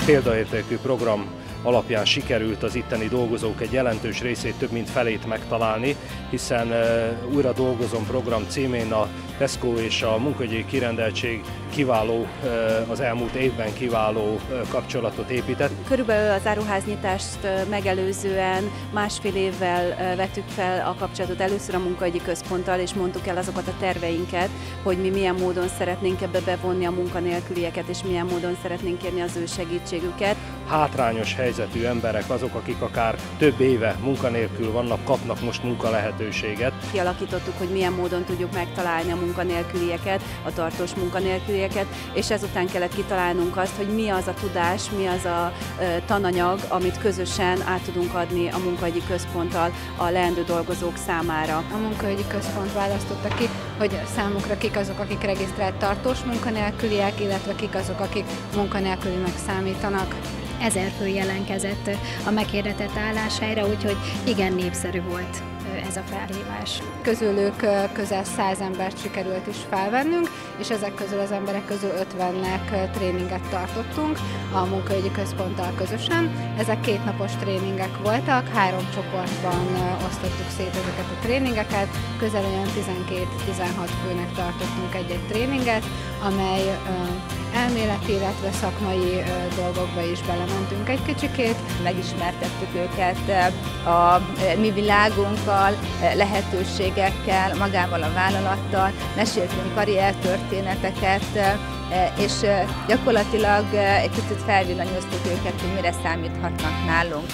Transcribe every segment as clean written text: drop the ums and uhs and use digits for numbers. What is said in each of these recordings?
példaértékű program alapján sikerült az itteni dolgozók egy jelentős részét, több mint felét megtalálni, hiszen Újra dolgozom program címén a Tesco és a munkaügyi kirendeltség kiváló, az elmúlt évben kiváló kapcsolatot épített. Körülbelül az áruháznyitást megelőzően másfél évvel vettük fel a kapcsolatot először a munkaügyi központtal, és mondtuk el azokat a terveinket, hogy mi milyen módon szeretnénk ebbe bevonni a munkanélkülieket, és milyen módon szeretnénk kérni az ő segítségüket. Hátrányos helyzetű emberek, azok, akik akár több éve munkanélkül vannak, kapnak most munkalehetőséget. Kialakítottuk, hogy milyen módon tudjuk megtalálni a munkanélkülieket, a tartós munkanélkülieket, és ezután kellett kitalálnunk azt, hogy mi az a tudás, mi az a tananyag, amit közösen át tudunk adni a munkaügyi központtal a leendő dolgozók számára. A munkaügyi központ választotta ki, hogy számukra kik azok, akik regisztrált tartós munkanélküliek, illetve kik azok, akik munkanélkülinek számítanak. 1000 fő jelentkezett a meghirdetett álláshelyre, úgyhogy igen népszerű volt ez a felhívás. Közülük közel 100 embert sikerült is felvennünk, és ezek közül az emberek közül 50-nek tréninget tartottunk a munkaügyi központtal közösen. Ezek 2 napos tréningek voltak, 3 csoportban osztottuk szét ezeket a tréningeket, közel olyan 12-16 főnek tartottunk egy-egy tréninget, amely elméleti, illetve szakmai dolgokba is belementünk egy kicsikét. Megismertettük őket a mi világunkkal, lehetőségekkel, magával a vállalattal, meséltünk karriertörténeteket, és gyakorlatilag egy kicsit felvillanyoztuk őket, hogy mire számíthatnak nálunk.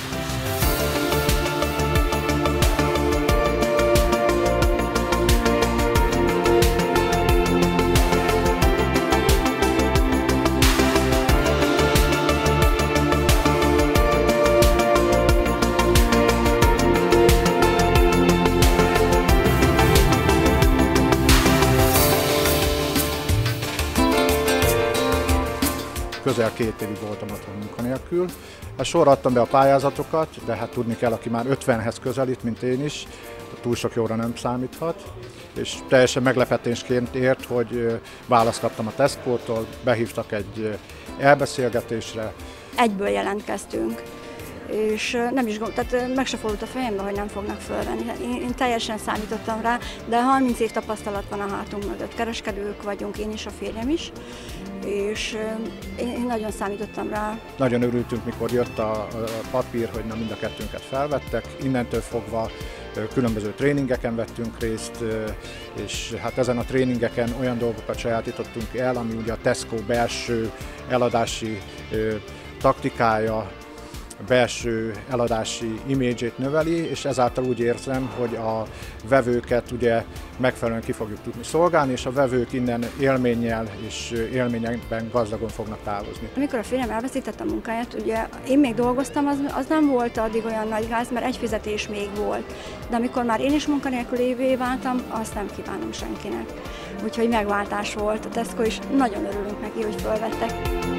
Közel 2 évig voltam otthon munkanélkül. Sorra adtam be a pályázatokat, de hát tudni kell, aki már 50-hez közelít, mint én is, túl sok jóra nem számíthat. És teljesen meglepetésként ért, hogy választ kaptam a Tesco-tól, behívtak egy elbeszélgetésre. Egyből jelentkeztünk, és nem is tehát meg se fordult a fejembe, hogy nem fognak fölvenni. Én teljesen számítottam rá, de 30 év tapasztalat van a hátunk mögött. Kereskedők vagyunk, én is, a férjem is, és én nagyon számítottam rá. Nagyon örültünk, mikor jött a papír, hogy mind a kettőnket felvettek. Innentől fogva különböző tréningeken vettünk részt, és hát ezen a tréningeken olyan dolgokat sajátítottunk el, ami ugye a Tesco belső eladási taktikája, belső eladási imidzsét növeli, és ezáltal úgy érzem, hogy a vevőket ugye megfelelően ki fogjuk tudni szolgálni, és a vevők innen élménnyel és élményekben gazdagon fognak távozni. Amikor a férjem elveszítette a munkáját, ugye én még dolgoztam, az nem volt addig olyan nagy gáz, mert egy fizetés még volt. De amikor már én is munkanélkülivé váltam, azt nem kívánom senkinek. Úgyhogy megváltás volt a Tesco, és nagyon örülünk neki, hogy fölvettek.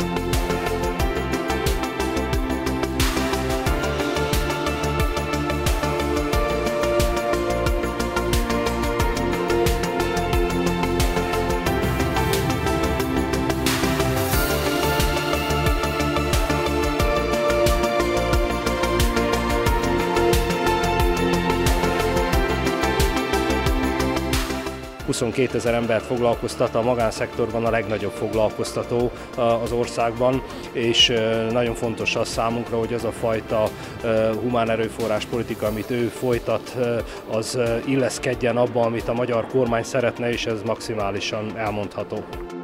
22 000 embert foglalkoztat, a magánszektorban a legnagyobb foglalkoztató az országban, és nagyon fontos az számunkra, hogy az a fajta humán erőforrás politika, amit ő folytat, az illeszkedjen abba, amit a magyar kormány szeretne, és ez maximálisan elmondható.